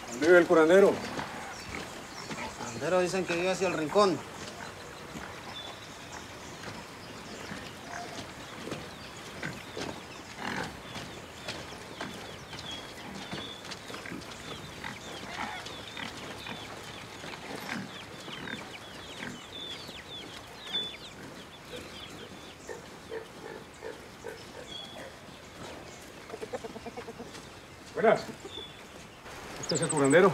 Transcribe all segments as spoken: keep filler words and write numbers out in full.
¿Dónde vive el curandero? El curandero dicen que vive hacia el rincón. Buenas. ¿Este es el curandero?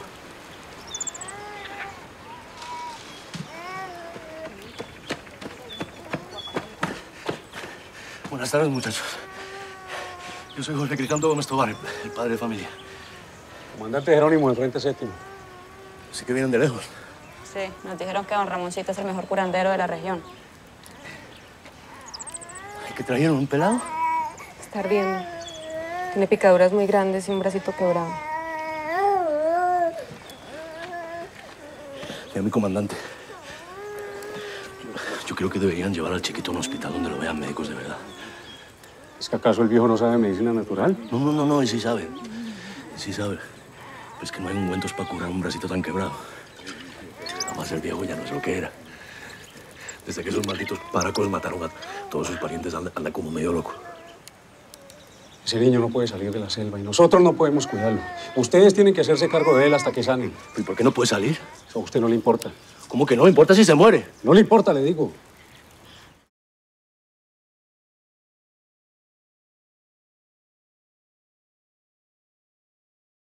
Buenas tardes, muchachos. Yo soy Jorge Crisanto Gómez Tobar, el, el padre de familia. Comandante Jerónimo del Frente Séptimo. Así que vienen de lejos. Sí, nos dijeron que don Ramoncito es el mejor curandero de la región. ¿Y que trajeron un pelado? Está ardiendo. Tiene picaduras muy grandes y un bracito quebrado. Mira, mi comandante. Yo, yo creo que deberían llevar al chiquito a un hospital donde lo vean médicos de verdad. ¿Es que acaso el viejo no sabe medicina natural? No, no, no, no, y sí sabe. Y sí sabe. Pues que no hay ungüentos para curar un bracito tan quebrado. Además, el viejo ya no es lo que era. Desde que esos malditos paracos mataron a todos sus parientes, anda, anda como medio loco. Ese niño no puede salir de la selva y nosotros no podemos cuidarlo. Ustedes tienen que hacerse cargo de él hasta que sane. ¿Y por qué no puede salir? Eso a usted no le importa. ¿Cómo que no? ¿Importa si se muere? No le importa, le digo.